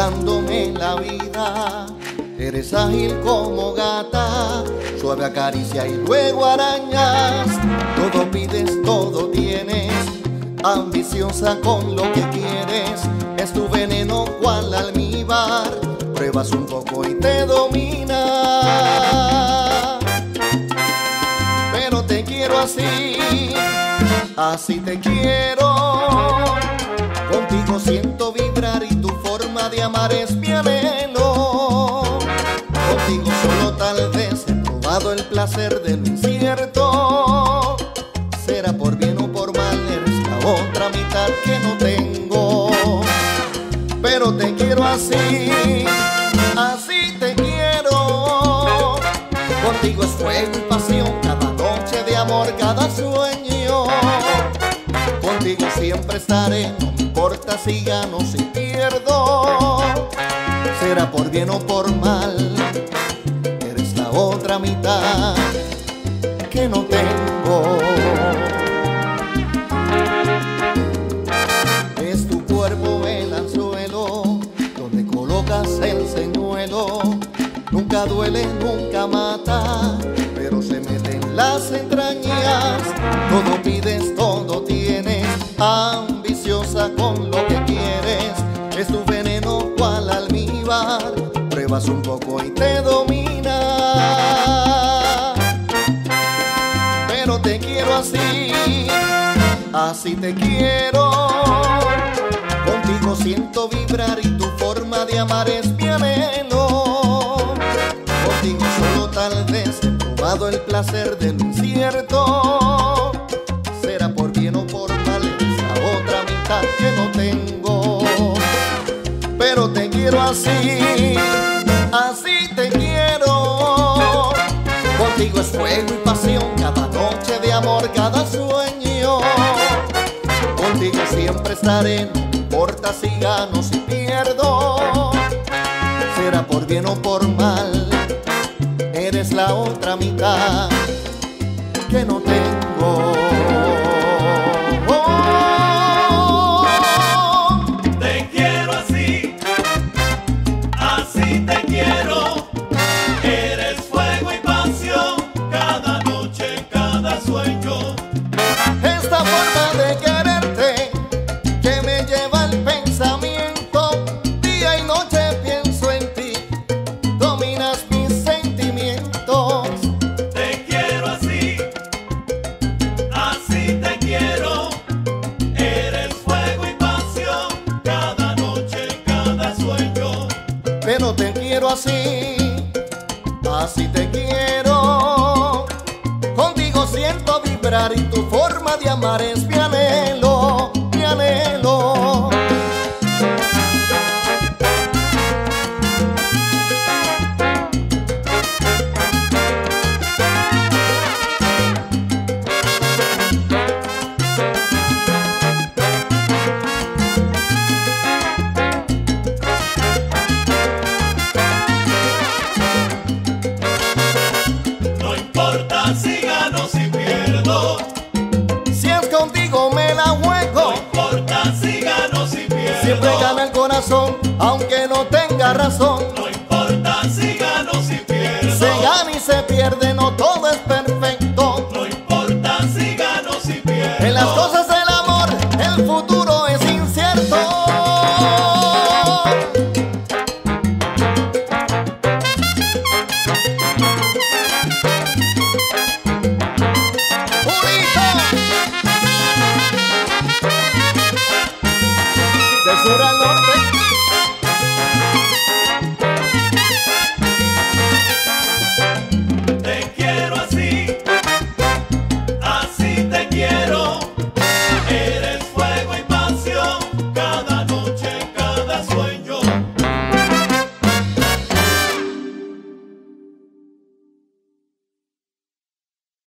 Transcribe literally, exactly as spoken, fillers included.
dándome la vida. Eres ágil como gata, suave acaricia y luego arañas. Todo pides, todo tienes, ambiciosa con lo que quieres. Es tu veneno cual almíbar, pruebas un poco y te domina. Pero te quiero así, así te quiero. Contigo siento vibrar y tu forma de amar es mi anhelo. Contigo solo tal vez he probado el placer de lo incierto. Será por bien o por mal, eres la otra mitad que no tengo. Pero te quiero así, así te quiero. Contigo es fuego y pasión, cada noche de amor, cada sueño. Contigo siempre estaré, no me importa si gano, si pierdo. Será por bien o por mal, eres la otra mitad que no tengo. Es tu cuerpo el anzuelo, donde colocas el señuelo. Nunca duele, nunca mata, pero se mete en las entrañas. Todo pides, todo tienes, ambiciosa con lo que quieres. Es tu veneno cual almíbar, pruebas un poco y te domina. Pero te quiero así, así te quiero. Contigo siento vibrar y tu forma de amar es mi anhelo. Contigo solo tal vez he probado el placer de lo incierto. Será por bien o por mal, eres la otra mitad que no tengo. Pero te quiero así, así te quiero. Contigo es fuego y pasión, cada noche de amor, cada sueño. Contigo siempre estaré, no me importa si gano, si pierdo. Será por bien o por mal, eres la otra mitad que no tengo. Te quiero así, así te quiero. Eres fuego y pasión, cada noche, cada sueño. Esta forma de quererte que me lleva el pensamiento, día y noche pienso en ti, dominas mis sentimientos. Te quiero así, así te quiero. Eres fuego y pasión, cada noche, cada sueño. Pero te quiero así, así te quiero. Contigo siento vibrar y tu forma de amar es mi anhelo, mi anhelo. No importa si gano, si pierdo. Si es contigo me la No juego, importa si gano, si pierdo. siempre gana el corazón, aunque no tenga razón. No importa si gano, si pierdo. Se gana y se pierde,